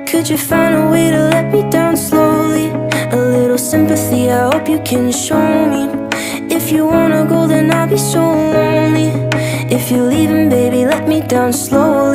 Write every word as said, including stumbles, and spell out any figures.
Could you find a way to let me down slowly? A little sympathy, I hope you can show me. If you wanna go, then I'll be so lonely. If you're leaving, baby, let me down slowly.